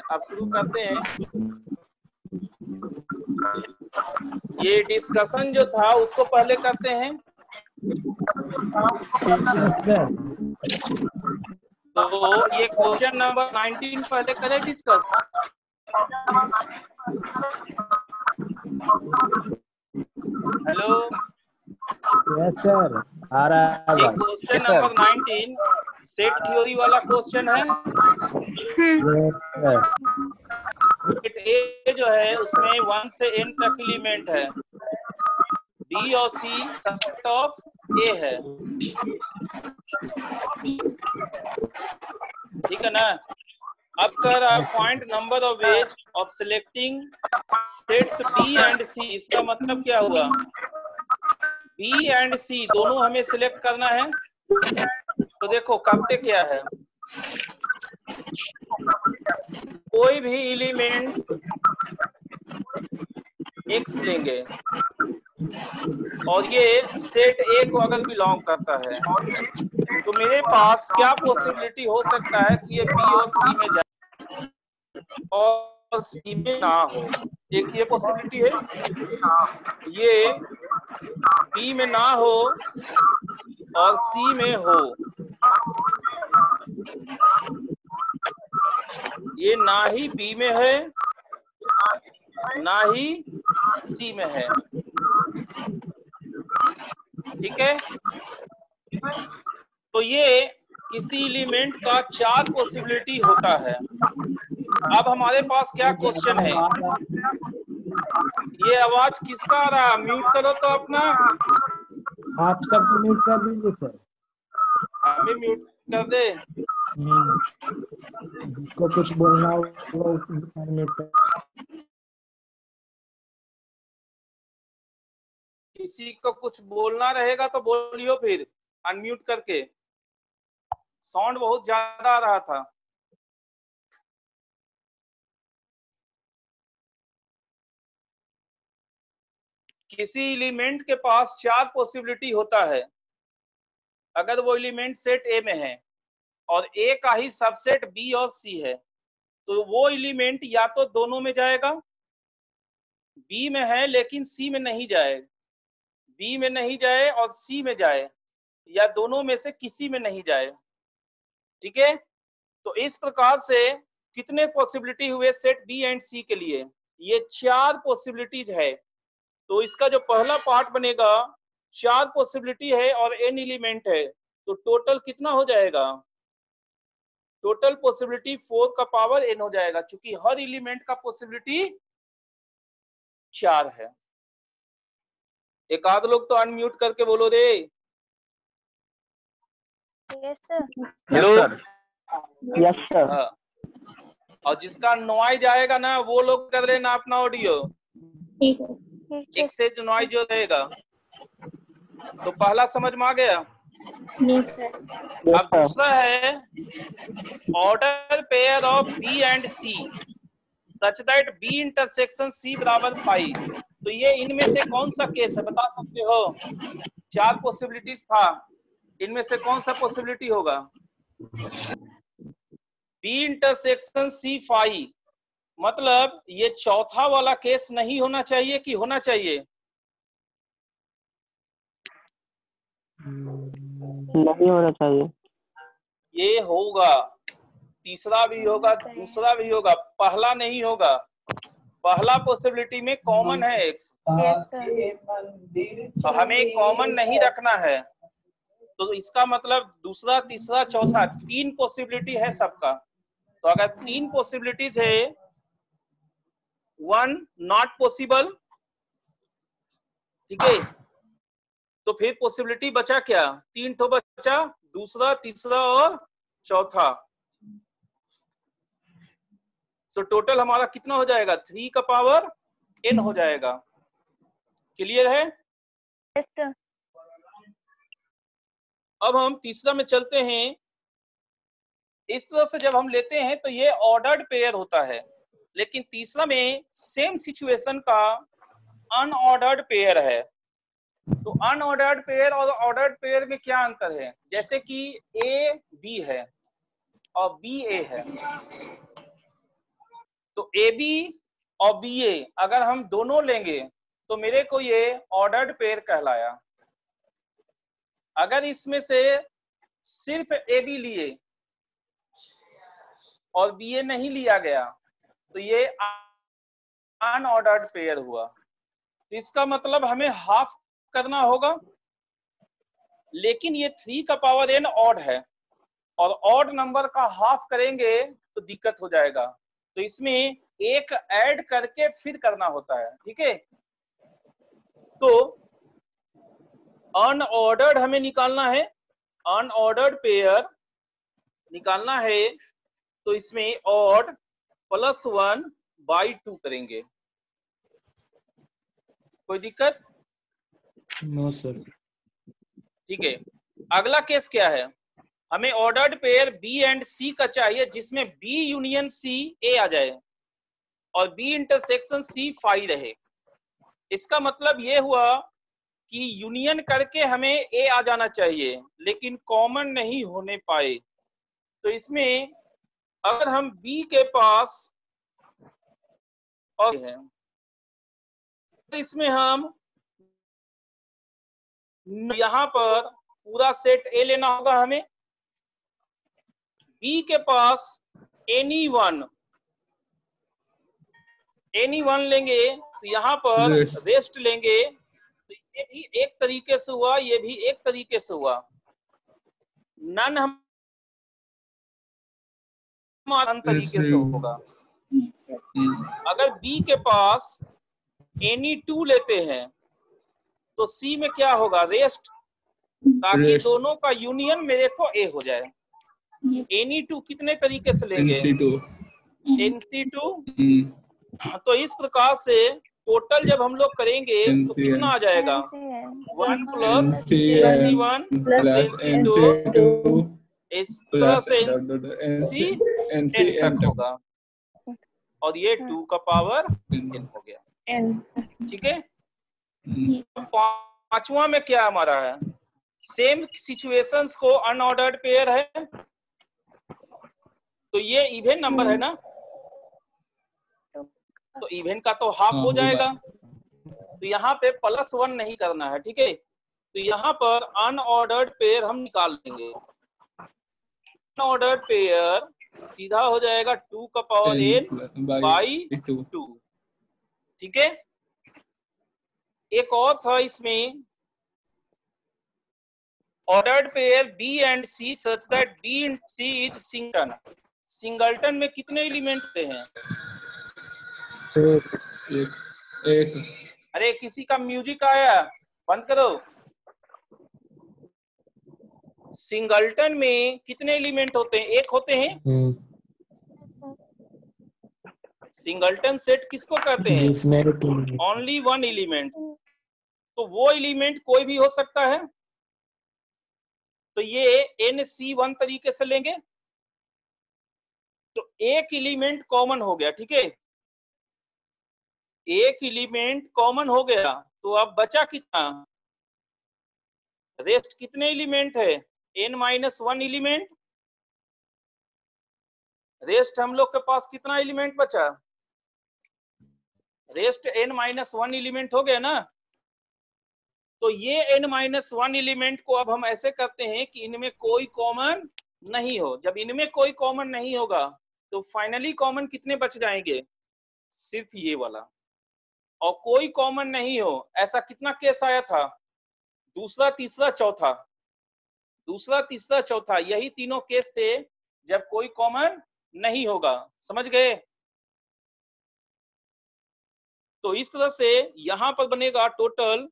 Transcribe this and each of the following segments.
अब शुरू करते हैं। ये डिस्कशन जो था उसको पहले करते हैं। तो ये क्वेश्चन नंबर 19 पहले करें डिस्कस। हेलो यस सर, आ रहा है। ये क्वेश्चन नंबर 19 सेट थ्योरी वाला क्वेश्चन है। सेट ए जो है उसमें 1 से n तक एलिमेंट है, बी और सी सबसेट ऑफ ए है, ठीक है ना। अब कर find number of ways of selecting sets B and C. इसका मतलब क्या हुआ, बी एंड सी दोनों हमें सिलेक्ट करना है। तो देखो करते क्या है, कोई भी एलिमेंट x लेंगे और ये सेट ए को अगर बिलोंग करता है तो मेरे पास क्या पॉसिबिलिटी हो सकता है कि ये बी और सी में जाए और सी में ना हो। एक ये पॉसिबिलिटी है, ये बी में ना हो और सी में हो। ये ना ही बी में है ना ही सी में है, ठीक है। तो ये किसी एलिमेंट का 4 पॉसिबिलिटी होता है। अब हमारे पास क्या क्वेश्चन है, ये आवाज किसका आ रहा है? म्यूट करो तो अपना। आप सब म्यूट कर दीजिए सर। हमें म्यूट कर दे। जिसको कुछ बोलना हो म्यूट कर। किसी को कुछ बोलना रहेगा तो बोलियो फिर अनम्यूट करके। साउंड बहुत ज्यादा आ रहा था। किसी एलिमेंट के पास 4 पॉसिबिलिटी होता है अगर वो एलिमेंट सेट ए में है और ए का ही सबसेट बी और सी है, तो वो एलिमेंट या तो दोनों में जाएगा, बी में है लेकिन सी में नहीं जाए, बी में नहीं जाए और सी में जाए, या दोनों में से किसी में नहीं जाए, ठीक है। तो इस प्रकार से कितने पॉसिबिलिटी हुए सेट बी एंड सी के लिए? ये 4 पॉसिबिलिटीज है। तो इसका जो पहला पार्ट बनेगा 4 पॉसिबिलिटी है और n एलिमेंट है, तो टोटल कितना हो जाएगा? टोटल पॉसिबिलिटी 4 का पावर n हो जाएगा, क्योंकि हर एलिमेंट का पॉसिबिलिटी 4 है। एक आध लोग तो अनम्यूट करके बोलो रे। Yes sir. Hello yes sir. हाँ, और जिसका नॉइज आएगा ना वो लोग कर लेना अपना ऑडियो, ठीक है। एक से जो नॉइज जो रहेगा। तो पहला समझ में आ गया। Yes sir. अब दूसरा है order pair of B and C such that B intersection C बराबर पाई। तो ये इनमें से कौन सा केस है बता सकते हो? 4 पॉसिबिलिटीज था, इनमें से कौन सा पॉसिबिलिटी होगा? बी इंटरसेक्शन सी फाई, मतलब ये चौथा वाला केस नहीं होना चाहिए कि होना चाहिए? नहीं होना चाहिए। ये होगा, तीसरा भी होगा, दूसरा भी होगा, पहला नहीं होगा। पहला पॉसिबिलिटी में कॉमन है एक्स, तो हमें कॉमन नहीं रखना है। तो इसका मतलब दूसरा तीसरा चौथा 3 पॉसिबिलिटी है सबका। तो अगर 3 पॉसिबिलिटीज है, 1 नॉट पॉसिबल, ठीक है, तो फिर पॉसिबिलिटी बचा क्या? 3 तो बचा, दूसरा तीसरा और चौथा। सो टोटल हमारा कितना हो जाएगा? 3 का पावर n हो जाएगा। क्लियर है? Yes sir. अब हम तीसरा में चलते हैं। इस तरह से जब हम लेते हैं तो ये ऑर्डर्ड पेयर होता है, लेकिन तीसरा में सेम सिचुएशन का अनऑर्डर्ड पेयर है। तो अनऑर्डर्ड पेयर और ऑर्डर्ड पेयर में क्या अंतर है? जैसे कि ए बी है और बी ए है, ए बी और बी ए अगर हम दोनों लेंगे तो मेरे को ये ऑर्डर्ड पेयर कहलाया। अगर इसमें से सिर्फ ए बी लिए और बी ए नहीं लिया गया तो ये अनऑर्डर्ड पेयर हुआ। तो इसका मतलब हमें हाफ करना होगा, लेकिन ये 3 का पावर n ऑड है और ऑड नंबर का हाफ करेंगे तो दिक्कत हो जाएगा। तो इसमें एक ऐड करके फिर करना होता है, ठीक है। तो अनऑर्डर्ड हमें निकालना है, अनऑर्डर्ड पेयर निकालना है, तो इसमें ऑड +1/2 करेंगे। कोई दिक्कत? No sir. ठीक है। अगला केस क्या है, हमें ordered pair B and C का चाहिए जिसमें बी यूनियन सी ए आ जाए और बी इंटरसेक्शन सी फाई रहे। इसका मतलब ये हुआ कि यूनियन करके हमें ए आ जाना चाहिए लेकिन कॉमन नहीं होने पाए। तो इसमें अगर हम बी के पास और है तो इसमें हम यहां पर पूरा सेट ए लेना होगा हमें। बी के पास एनी वन लेंगे तो यहाँ पर रेस्ट लेंगे, तो ये भी एक तरीके से हुआ, ये भी एक तरीके से हुआ। नन हम तरीके से होगा। अगर बी के पास एनी 2 लेते हैं तो सी में क्या होगा, रेस्ट, ताकि दोनों का यूनियन मेरे को ए हो जाए। एनी 2 कितने तरीके से लेंगे, NC2। तो इस प्रकार से टोटल जब हम लोग करेंगे तो कितना आ जाएगा, 1 + NC1 + NC2 plus NC n होगा और ये 2 का पावर n हो गया। ठीक है। पांचवा में क्या हमारा है, सेम सिचुएशंस को अनऑर्डर्ड पेयर है तो ये इवन नंबर है ना, तो इवन का तो हाफ हो जाएगा। तो यहाँ पे +1 नहीं करना है, ठीक है। तो यहाँ पर अनऑर्डर्ड पेयर हम निकाल लेंगे। अनऑर्डर्ड पेयर सीधा हो जाएगा 2 का पावर n/2, ठीक है। एक और था इसमें, ordered pair B and C such that B and C is singleton. Singleton में कितने एलिमेंट होते हैं, एक। अरे किसी का म्यूजिक आया, बंद करो। सिंगल्टन में कितने एलिमेंट होते हैं, एक होते हैं। सिंगल्टन सेट किसको कहते हैं, जिसमें ओनली 1 एलिमेंट। तो वो एलिमेंट कोई भी हो सकता है। तो ये NC1 तरीके से लेंगे तो एक एलिमेंट कॉमन हो गया, ठीक है। एक एलिमेंट कॉमन हो गया तो अब बचा कितना, रेस्ट कितने एलिमेंट है, n-1 एलिमेंट। रेस्ट हम लोग के पास कितना एलिमेंट बचा, रेस्ट n-1 एलिमेंट हो गया ना। तो ये n-1 एलिमेंट को अब हम ऐसे करते हैं कि इनमें कोई कॉमन नहीं हो। जब इनमें कोई कॉमन नहीं होगा तो फाइनली कॉमन कितने बच जाएंगे, सिर्फ ये वाला। और कोई कॉमन नहीं हो, ऐसा कितना केस आया था, दूसरा तीसरा चौथा, दूसरा तीसरा चौथा, यही तीनों केस थे जब कोई कॉमन नहीं होगा। समझ गए। तो इस तरह से यहां पर बनेगा टोटल,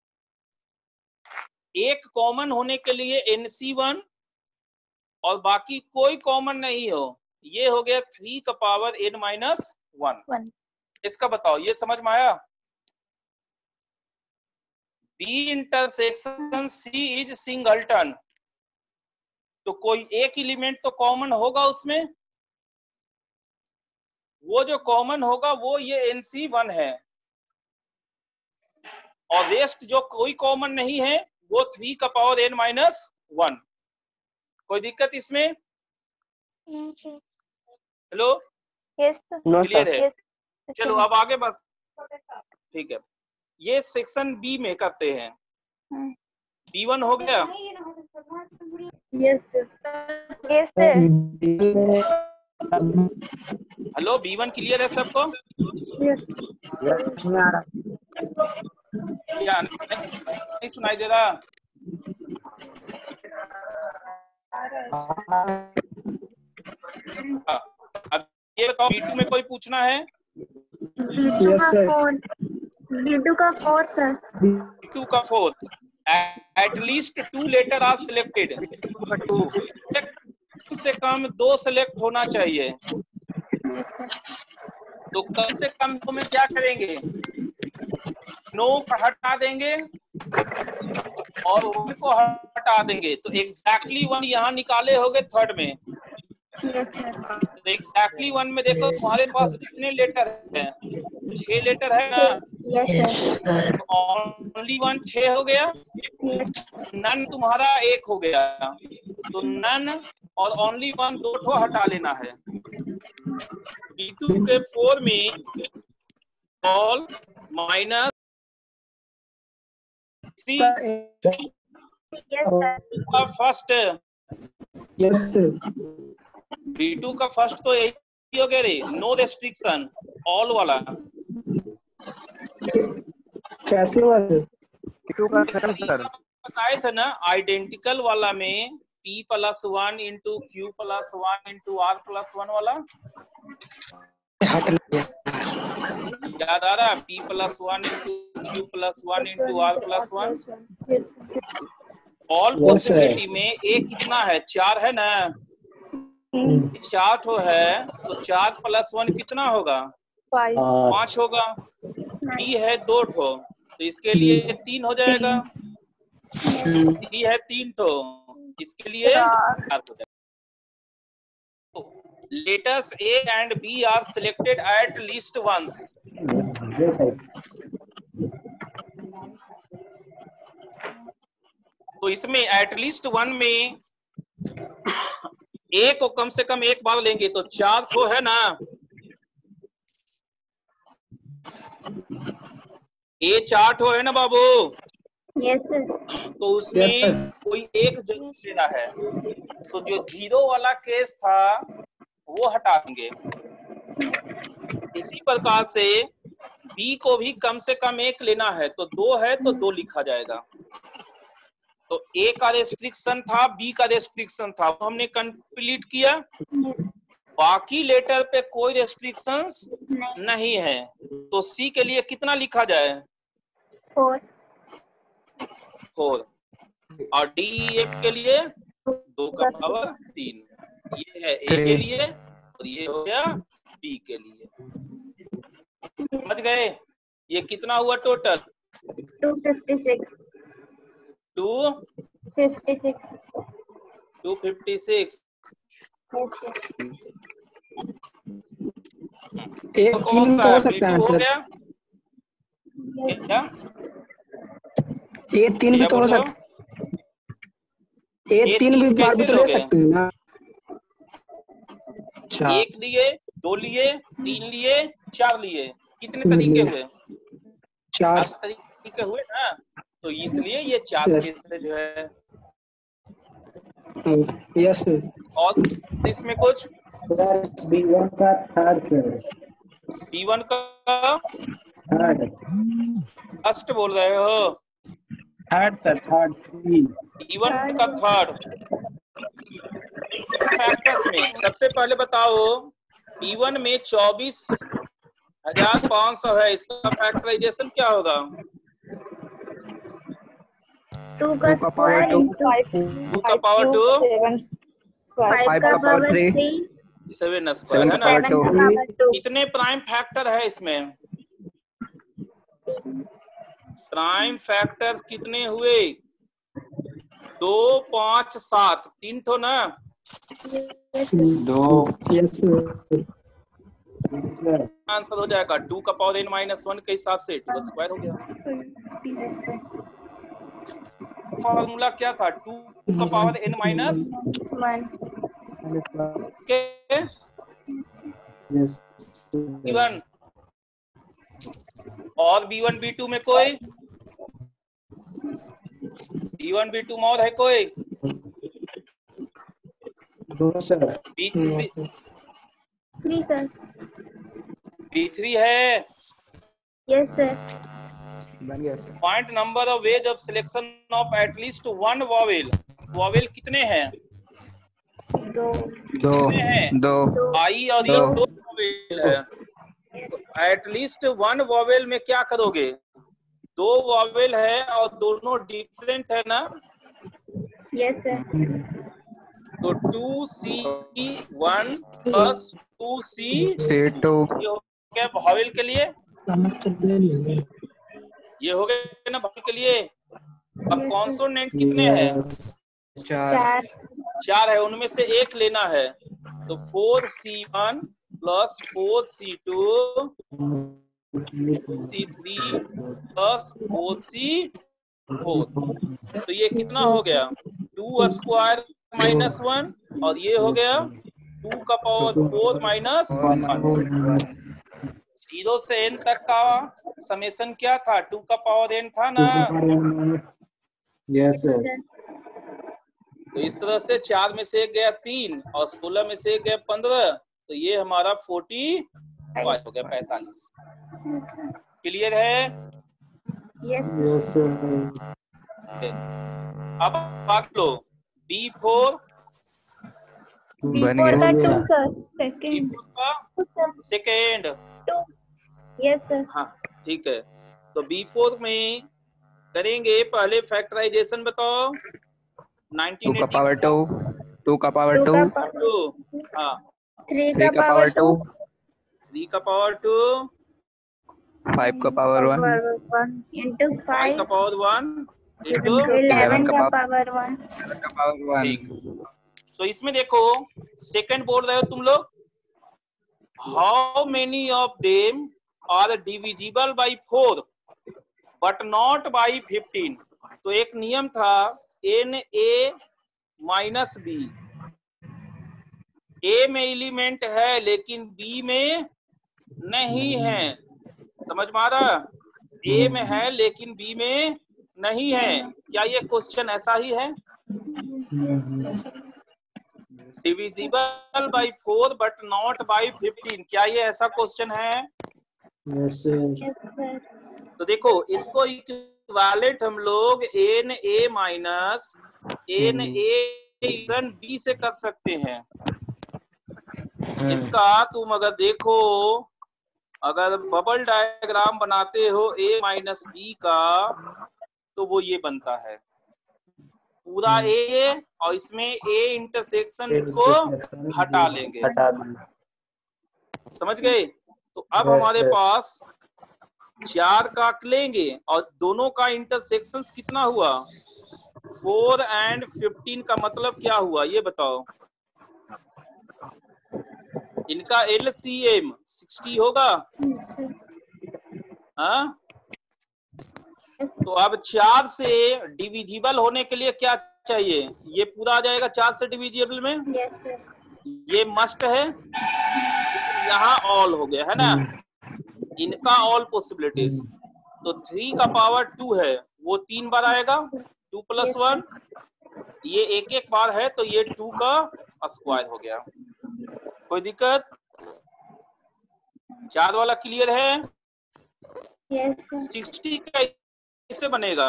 एक कॉमन होने के लिए NC1 और बाकी कोई कॉमन नहीं हो, ये हो गया 3 का पावर n-1। इसका बताओ, ये समझ में आया। B intersection C is singleton, तो कोई एक एलिमेंट तो कॉमन होगा उसमें, वो जो कॉमन होगा वो ये NC1 है और रेस्ट जो कोई कॉमन नहीं है वो 3 का पावर n-1। कोई दिक्कत इसमें, hello. Yes. No clear sir. है? Yes. चलो अब आगे बढ़, ठीक है, ये सेक्शन बी में करते हैं। B1 हो गया। Yes. Yes, sir. Hello, B1 clear है सबको? Yes. नहीं आ रहा। क्या नहीं सुनाई दे रहा? हाँ, अब ये बताओ, B2 में कोई पूछना है? B2 का 4. B2 का 4, sir. B2 का 4, at least 2 letter are selected. 2 कम से कम 2 सेलेक्ट होना चाहिए। तो कम से कम 2 में क्या करेंगे? नो को हटा देंगे और 1 को हटा देंगे, तो एग्जैक्टली 1 यहाँ निकाले होगे थर्ड में। Yes, sir. तो एग्जैक्टली 1 में देखो तुम्हारे पास कितने लेटर है? 6 लेटर है ना? Yes, sir. तो ओनली 1 6 हो गया, Yes. नन तुम्हारा 1 हो गया, तो नन और ओनली 1 दो ठो हटा लेना है। B2 के 4 में ऑल माइनस 3 Yes, sir. का फर्स्ट, यस सर। B2 का फर्स्ट तो यही हो गया रे, नो रेस्ट्रिक्शन ऑल वाला। कैसे हुआ सर? बताए थे ना, आइडेंटिकल वाला में P+1 into Q+1 into R+1 वाला, याद आ रहा? P+1 into Q+1 into R+1। All possibility में ए कितना है? 4 है ना? 4 ठो है, तो 4+1 कितना होगा? 5 होगा। बी है 2 ठो, तो इसके लिए 3 हो जाएगा। डी है 3 ठो, इसके लिए 4 हो जाएगा। Letters A and B are selected at least once. तो इसमें एटलीस्ट 1 में ए को कम से कम एक बार लेंगे, तो 4 ठो है ना? ए 4 ठो है ना बाबू? Yes, sir. तो उसमें कोई एक जरूर लेना है, तो जो 0 वाला केस था वो हटा देंगे। इसी प्रकार से बी को भी कम से कम एक लेना है, तो 2 है तो 2 लिखा जाएगा। तो ए का रेस्ट्रिक्शन था, बी का रेस्ट्रिक्शन था, वो हमने कंप्लीट किया। बाकी लेटर पे कोई रेस्ट्रिक्शंस नहीं है, तो सी के लिए कितना लिखा जाए? 4. 4। और डी एफ के लिए 2 का पावर 3। ये है ए के लिए और ये हो गया बी के लिए। समझ गए? ये कितना हुआ टोटल? 256. 256। 256। एक कौन सा हो है? सकता है B2 हो सर। गया क्या? ए 3 भी तो हो सकता है। ए 3 भी बार भी तो ले सकते हैं ना? अच्छा, 1 लिए, 2 लिए, 3 लिए, 4 लिए, कितने तरीके हुए? 4 तरीके हुए ना? तो इसलिए ये 4 केस जो है। Yes sir. और इसमें कुछ B1 का थर्ड सर। B1 का थर्ड फर्स्ट बोल रहे हो? Third sir, third. B1 का थर्ड। फैक्टर्स में सबसे पहले बताओ, B1 में 24,500 है, इसका फैक्टराइजेशन क्या होगा? 2 का पावर 2, 2 का पावर 2, 5 का पावर 3, 7 स्क्वायर है ना? 7 का पावर 2। कितने प्राइम फैक्टर है इसमें? प्राइम फैक्टर्स कितने हुए? 2, 5, 7, 3 तो ना? 2। Yes sir. आंसर हो जाएगा 2 का पावर n-1 के हिसाब से 2 स्क्वायर हो गया। फॉर्मूला क्या था? 2 का पावर n-1 के Yes. B1 और B1 B2 में कोई B1 B2 में और है कोई No, sir. B3 3 sir. B3 है. Yes sir. बन गया sir. Point number of ways of selection of at least one vowel. Vowel कितने हैं? 2 कितने हैं? दो आई और ये 2 vowel है. तो at least one vowel में क्या करोगे? 2 vowel है और दोनों different है ना? Yes sir. तो 2C1 plus 2C2 C2 ये हो गया vowel के लिए. ये हो गया ना vowel के लिए. अब कॉन्सोनेंट कितने हैं? 4 4 है, उनमें से एक लेना है. तो 4C1 plus 4C2 C3 plus 4C4. तो ये कितना हो गया? 2 स्क्वायर माइनस 1 और ये हो गया 2 का पावर 4 माइनस 1. 0 से n तक का समेशन क्या था? 2 का पावर n था ना. Yes, sir. तो इस तरह से 4 में से एक गया 3 और 16 में से एक गया 15. तो ये हमारा 45 हो गया 45. क्लियर है? Yes Yes, sir. अब बात लो B4 बन B4 का गया 2 sir. Second B4 का सेकेंड. 2. Yes sir. हाँ ठीक है. तो B4 में करेंगे पहले फैक्टराइजेशन बताओ. 2 का पावर 2 2 का पावर 2 2 हाँ 3 3 का पावर 2 3 का पावर 2 5 का पावर 1 into 5 का 5 पावर 1 into 11 का पावर 1. 11 का पावर 1 ठीक. तो इसमें देखो सेकंड बोल रहे हो तुम लोग. How many of them are divisible by 4 but not by 15. तो एक नियम था Na माइनस बी. ए में एलिमेंट है लेकिन बी में नहीं है. समझ में आ रहा? ए में है लेकिन बी में नहीं है. क्या ये क्वेश्चन ऐसा ही है? Divisible by 4 but not by 15. क्या ये ऐसा क्वेश्चन है? Yes, sir. Yes sir. तो देखो इसको इक्विवेलेंट हम लोग N A minus N A B से कर सकते हैं. इसका तुम अगर देखो, अगर बबल डायग्राम बनाते हो ए माइनस बी का तो वो ये बनता है पूरा ए और इसमें ए इंटरसेक्शन को हटा लेंगे. समझ गए? तो अब हमारे पास 4 काट लेंगे और दोनों का इंटरसेक्शन कितना हुआ? 4 and 15 का मतलब क्या हुआ ये बताओ. इनका LCM 60 होगा. Yes sir. हाँ? तो अब 4 से डिविजिबल होने के लिए क्या चाहिए? ये पूरा आ जाएगा 4 से डिविजिबल में. Yes sir. ये मस्ट है. यहाँ ऑल हो गया है ना. इनका ऑल पॉसिबिलिटीज. तो 3 का पावर 2 है वो 3 बार आएगा. 2 प्लस 1 ये एक बार है तो ये 2 का स्क्वायर हो गया. कोई दिक्कत? 4 वाला क्लियर है? Yes sir. 60 कैसे बनेगा?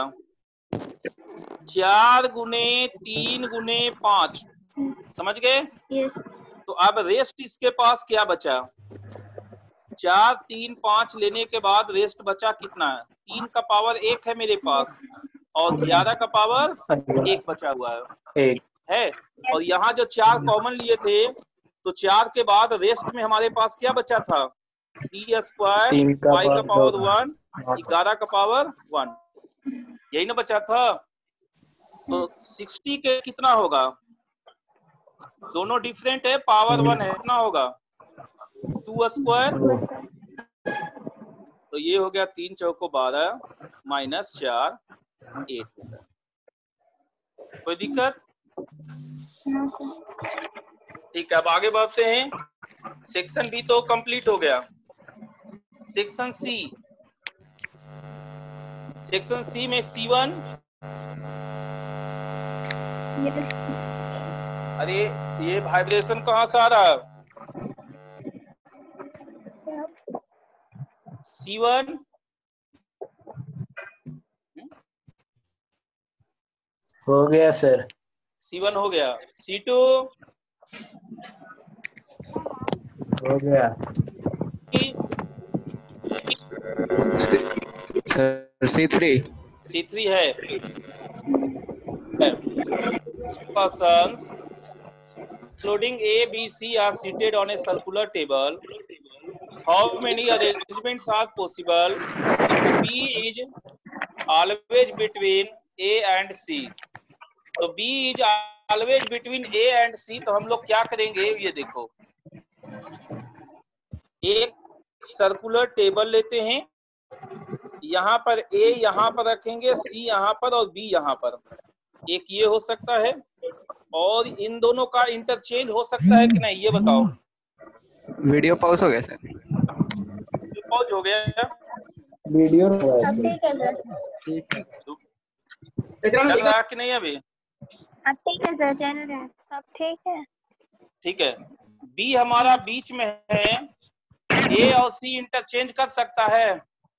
4 गुने 3 गुने 5. समझ गए? Yes. तो अब रेस्ट इसके पास क्या बचा? 4 3 5 लेने के बाद रेस्ट बचा कितना है? 3 का पावर 1 है मेरे पास और 11 का पावर 1 बचा हुआ है. और यहाँ जो 4 कॉमन लिए थे तो 4 के बाद रेस्ट में हमारे पास क्या बचा था? 3 स्क्वायर 5 का पावर 1 11 का पावर 1. यही ना बचा था. तो 60 के कितना होगा? दोनों डिफरेंट है, पावर 1 है. कितना होगा? 2 स्क्वायर. तो ये हो गया 3 चौको 12 माइनस 4 8 हो गया. कोई दिक्कत? No sir. ठीक है. अब आगे बढ़ते हैं. सेक्शन बी तो कंप्लीट हो गया। सेक्शन सी, सेक्शन सी में C1, अरे ये वाइब्रेशन कहाँ से आ रहा है? C1 हो गया सर। C1 हो गया। C2 हो गया। C3 C3 है। Persons including A, B, C are seated on a circular table. How many arrangements are possible if B is always between A and C? तो B is always between A and C, तो हम लोग क्या करेंगे ये देखो, एक circular table लेते हैं, यहाँ पर A यहाँ पर रखेंगे, C यहाँ पर और B यहाँ पर। एक ये हो सकता है, और इन दोनों का इंटरचेंज हो सकता है कि नहीं ये बताओ। वीडियो पॉज हो गया सर। पॉज हो गया, वीडियो ठीक है सर। चल रहा कि नहीं अभी? अब ठीक है सर, चल रहा है अब। ठीक है, ठीक है। बी हमारा बीच में है, ए और सी इंटरचेंज कर सकता है,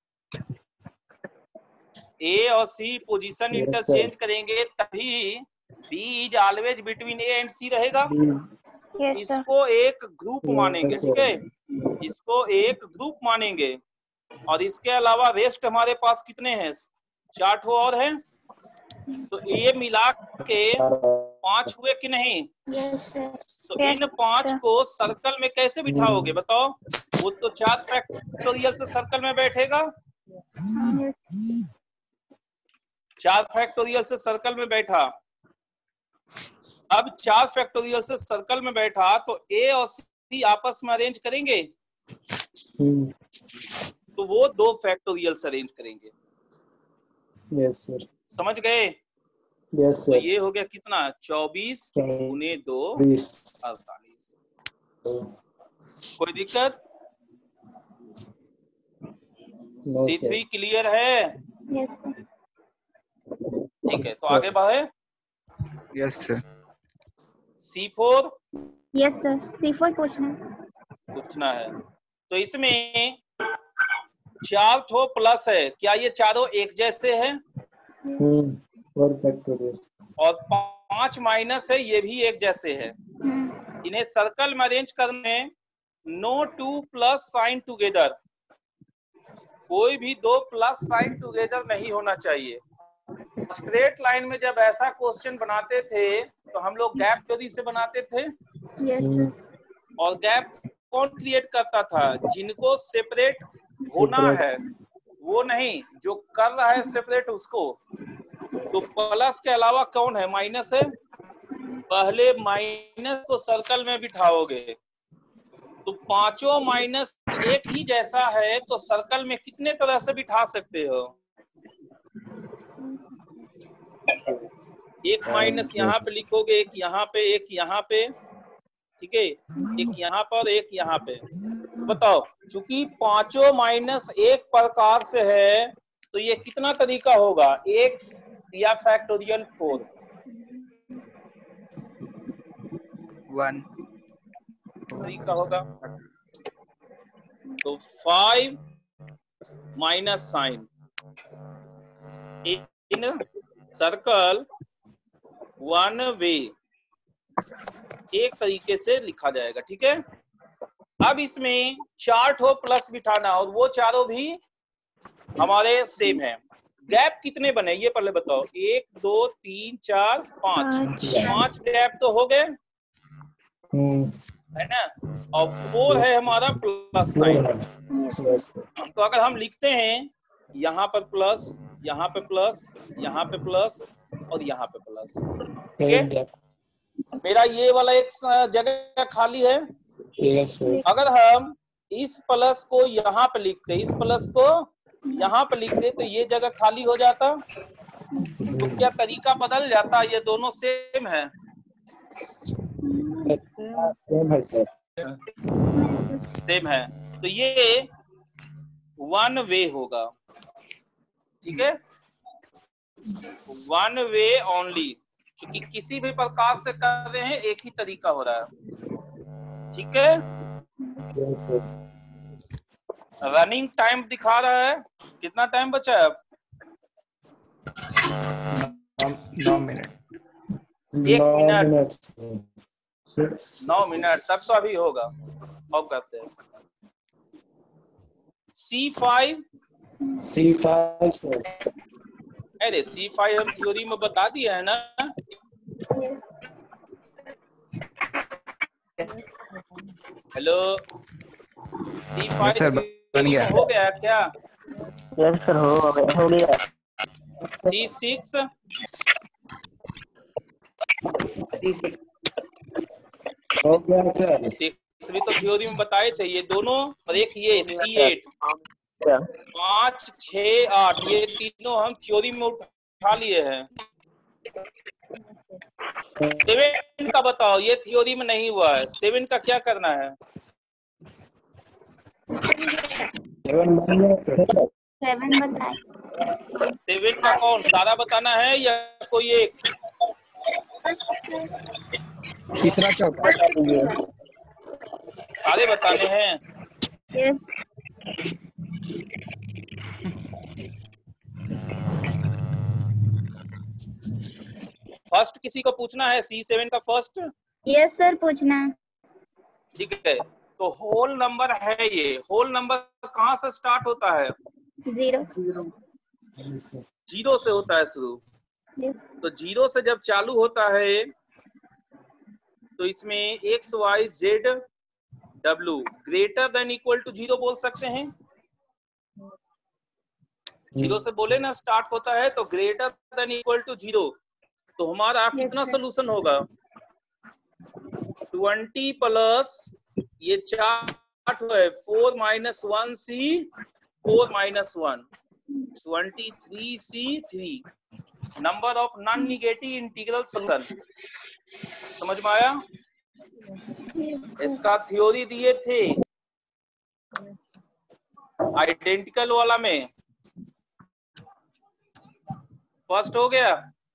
ए और सी पोजीशन इंटरचेंज करेंगे तभी B is always between A and C रहेगा। इसको एक ग्रुप मानेंगे, ठीक है, इसको एक ग्रुप मानेंगे। और इसके अलावा रेस्ट हमारे पास कितने हैं? 4 ठो और हैं, तो ये मिला के 5 हुए कि नहीं? तो इन 5 को सर्कल में कैसे बिठाओगे बताओ? वो तो 4 फैक्टोरियल से सर्कल में बैठेगा, 4 फैक्टोरियल से सर्कल में बैठा। अब 4 फैक्टोरियल से सर्कल में बैठा तो ए और सी आपस में अरेंज करेंगे, तो वो 2 फैक्टोरियल से अरेंज करेंगे। Yes sir. समझ गए? Yes sir. तो ये हो गया कितना? 24 गुने 2 48। कोई दिक्कत? C3 क्लियर है? ठीक है, तो आगे बढ़े। Yes sir. C4 yes sir, C4 पूछना है। तो इसमें 4 ठो प्लस है, क्या ये चारों एक जैसे हैं? और 5 माइनस है, ये भी एक जैसे है। इन्हें सर्कल में अरेंज करने नो 2 प्लस साइन टुगेदर, कोई भी 2 प्लस साइन टुगेदर नहीं होना चाहिए। स्ट्रेट लाइन में जब ऐसा क्वेश्चन बनाते थे तो हम लोग गैप थ्योरी से बनाते थे। और गैप कौन क्रिएट करता था? जिनको सेपरेट होना है वो नहीं, जो कर रहा है सेपरेट उसको। तो प्लस के अलावा कौन है? माइनस है। पहले माइनस को सर्कल में बिठाओगे तो 5 माइनस एक ही जैसा है, तो सर्कल में कितने तरह से बिठा सकते हो? एक माइनस यहाँ पे लिखोगे, एक यहाँ पे, एक यहाँ पे, ठीक है, एक यहाँ पर, एक यहाँ पे। बताओ, चूंकि 5 माइनस एक प्रकार से है तो ये कितना तरीका होगा? 1 या फैक्टोरियल 4? 1 तरीका होगा। तो 5 minus sign in circle 1 way, एक तरीके से लिखा जाएगा, ठीक है। अब इसमें 4 ठो प्लस बिठाना, और वो चारों भी हमारे सेम है। गैप कितने बने ये पहले बताओ? 1 2 3 4 5 गैप तो हो गए, है ना। और 4 है हमारा प्लस साइन। तो अगर हम लिखते हैं यहाँ पर प्लस, यहाँ पे प्लस, यहाँ पे प्लस और यहाँ पे प्लस, ठीक है। मेरा ये वाला एक जगह खाली है। अगर हम इस प्लस को यहाँ पे लिखते, इस प्लस को यहाँ पे लिखते तो ये जगह खाली हो जाता। तो क्या तरीका बदल जाता? ये दोनों सेम है, सेम है सर। सेम है, तो ये वन वे होगा, ठीक है, वन वे ओनली, क्योंकि किसी भी प्रकार से कर रहे हैं एक ही तरीका हो रहा है, ठीक है। रनिंग टाइम दिखा रहा है, कितना टाइम बचा है अब? 9 मिनट। 1 मिनट 9 मिनट तक तो अभी होगा। अब करते हैं C5। अरे C5 हम थ्योरी में बता दिया है ना। हेलो, C5 बन गया। हो गया क्या? यस सर, हो गया। C6 हो गया सर। 6 भी तो थ्योरी में बताए थे ये दोनों, और एक ये C8 5, 6, 8 ये तीनों हम थ्योरी में उठा लिए हैं। 7 का बताओ, ये थ्योरी में नहीं हुआ है, 7 का क्या करना है? 7 बताए। 7 का कौन सारा बताना है या कोई एक? तीसरा चौथा सारे बताने हैं। यस। फर्स्ट किसी को पूछना है C7 का फर्स्ट? यस सर, पूछना है। ठीक है, तो होल नंबर है ये, होल नंबर कहाँ से स्टार्ट होता है? 0। 0 से होता है शुरू। यस। तो 0 से जब चालू होता है तो इसमें x y z w greater than equal to 0 बोल सकते हैं। 0 से बोले ना स्टार्ट होता है, तो ग्रेटर देन इक्वल टू 0, तो हमारा कितना सोल्यूशन होगा? 20 प्लस ये 4 है 4 minus 1c 4 minus 1 23c3 number of non negative integral solution. समझ में आया? इसका थ्योरी दिए थे आइडेंटिकल वाला में। फर्स्ट हो गया,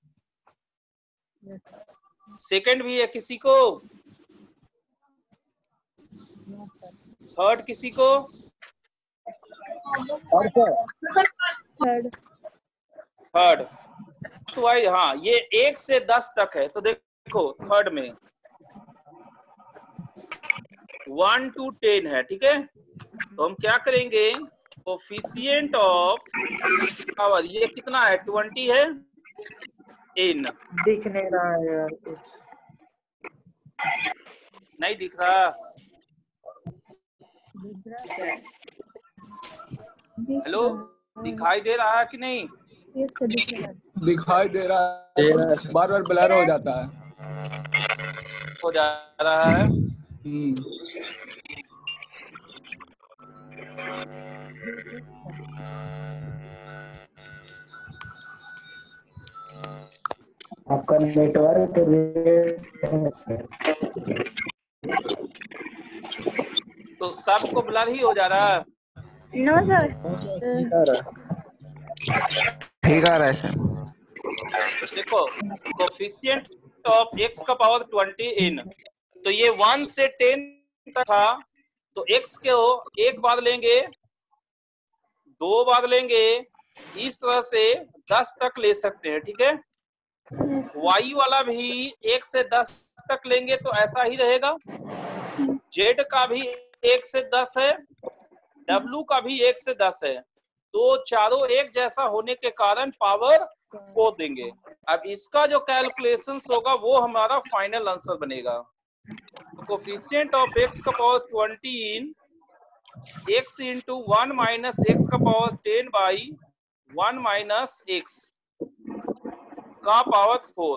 सेकंड भी है किसी को? थर्ड किसी को? थर्ड वाइज, हाँ ये 1 से 10 तक है, तो देखो थर्ड में 1 to 10 है, ठीक है। तो हम क्या करेंगे, कोफिशिएंट ऑफ पावर ये कितना है? 20 है। इन दिख नहीं रहा है यार कुछ। नहीं दिख रहा? हेलो, दिखाई दे रहा है कि नहीं? दिखाई दे रहा है, बार बार ब्लर हो जाता है। हो जा रहा है। आपका नेटवर्क तो सबको ब्लर ही हो जा रहा है। No sir. ठीक आ रहा है सर। देखो कोफिशिएंट ऑफ x का पावर 20 इन, तो ये 1 से 10 तक था, तो x के हो एक बार लेंगे, 2 बार लेंगे, इस तरह से 10 तक ले सकते हैं, ठीक है। y वाला भी 1 से 10 तक लेंगे तो ऐसा ही रहेगा। z का भी 1 से 10 है, w का भी 1 से 10 है, तो चारों एक जैसा होने के कारण पावर 4 देंगे। अब इसका जो कैलकुलेशन होगा वो हमारा फाइनल आंसर बनेगा। कोफिशिएंट ऑफ x का power 20 in x into 1 minus x का पावर 10 बाई 1 माइनस x का पावर 4।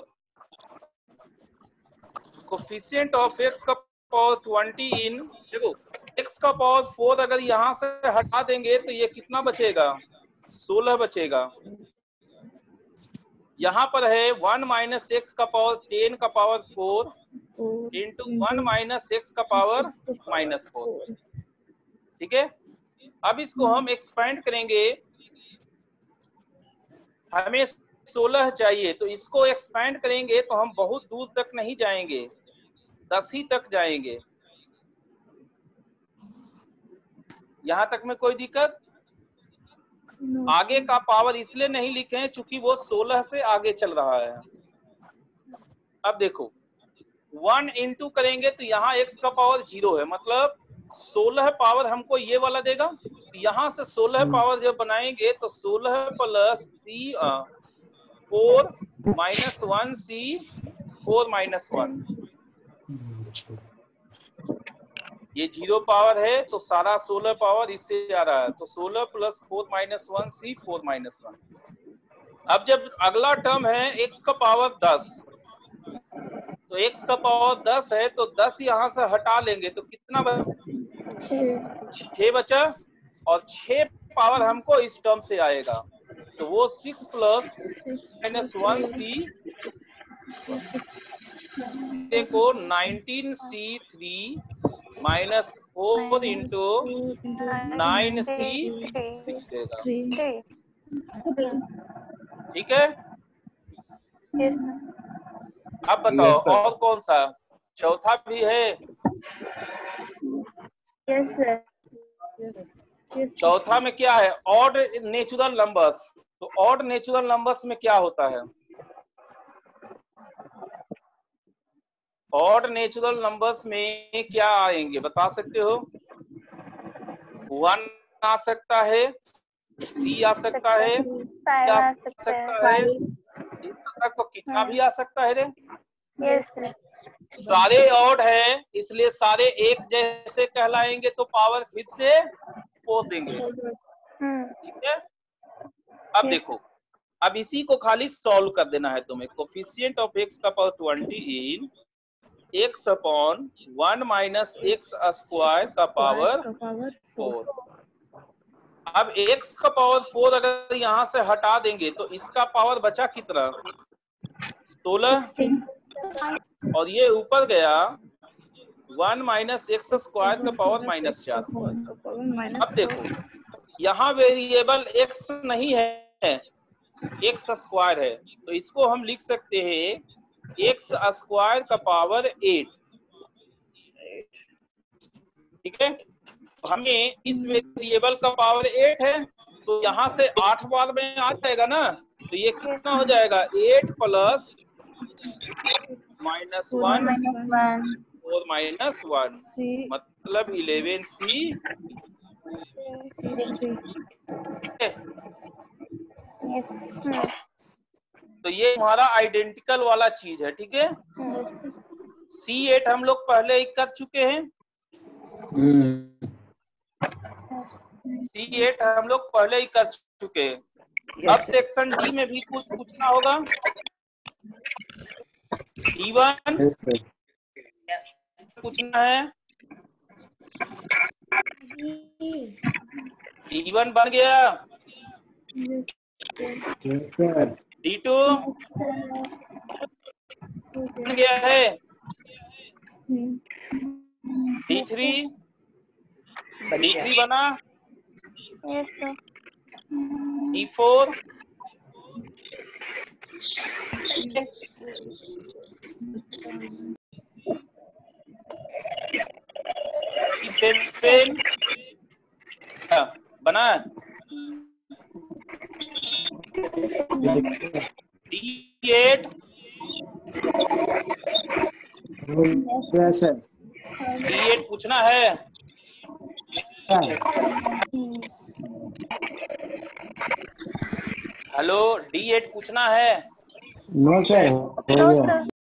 कोफिशिएंट ऑफ x का पावर 20 इन, देखो x का पावर 4 अगर यहां से हटा देंगे तो ये कितना बचेगा? 16 बचेगा। यहाँ पर है 1 माइनस x का पावर 10 का पावर 4 इंटू 1 माइनस एक्स का पावर -4। ठीक है, अब इसको हम एक्सपेंड करेंगे। हमें 16 चाहिए, तो इसको एक्सपेंड करेंगे तो हम बहुत दूर तक नहीं जाएंगे, 10 ही तक जाएंगे। यहां तक में कोई दिक्कत? आगे का पावर इसलिए नहीं लिखे हैं चूंकि वो 16 से आगे चल रहा है। अब देखो 1 इंटू करेंगे तो यहाँ x का पावर 0 है, मतलब 16 पावर हमको ये वाला देगा। यहाँ से 16 पावर जब बनाएंगे तो 16 प्लस 4 माइनस 1 c 4 माइनस 1, ये 0 पावर है तो सारा 16 पावर इससे आ रहा है, तो 16 प्लस 4 माइनस 1 c 4 माइनस 1। अब जब अगला टर्म है x का पावर 10, तो x का पावर 10 है तो 10 यहाँ से हटा लेंगे तो कितना बचा? 6 बचा, और 6 पावर हमको इस टर्म से आएगा, तो वो 6 प्लस माइनस 1 c को 19c3 माइनस 4 इंटू 9c देगा। ठीक है, अब बताओ और कौन सा चौथा भी है? Yes sir. चौथा में क्या है? Odd natural numbers. तो ऑड नेचुरल नंबर्स में क्या होता है? ऑड नेचुरल नंबर्स में क्या आएंगे बता सकते हो? 1 आ सकता है, 3 आ सकता है, 5 आ सकता है, तक तो कितना भी आ सकता है रे। Yes sir. सारे ऑड है इसलिए सारे एक जैसे कहलाएंगे, तो पावर फिर से 4 देंगे। ठीक है, अब देखो, अब इसी को खाली सॉल्व कर देना है तुम्हें। कोफिशिएंट ऑफ x का power 20 in x upon 1 minus X square का पावर 4। अब x का पावर 4 अगर यहाँ से हटा देंगे तो इसका पावर बचा कितना? 16, और ये ऊपर गया 1 माइनस एक्स स्क्वायर का पावर -4। अब देखो यहाँ वेरिएबल x नहीं है, एक्स स्क्वायर है, तो इसको हम लिख सकते हैं एक्स स्क्वायर का पावर 8। ठीक है, तो हमें इस वेरिएबल का पावर 8 है, तो यहाँ से 8 बार में आ जाएगा ना, तो ये कितना हो जाएगा? 8 प्लस -1 4 माइनस 1, मतलब 11c। तो ये हमारा आइडेंटिकल वाला चीज है। ठीक है, C8 हम लोग पहले ही कर चुके हैं। C8 हम लोग पहले ही कर चुके हैं। अब सेक्शन डी में भी कुछ पूछना होगा। D1 पूछना है। D1 बन गया। D2 बन गया है। D3 बना। D4 D7 बना। D8 D8 पूछना है। हेलो, D8 पूछना है। No sir.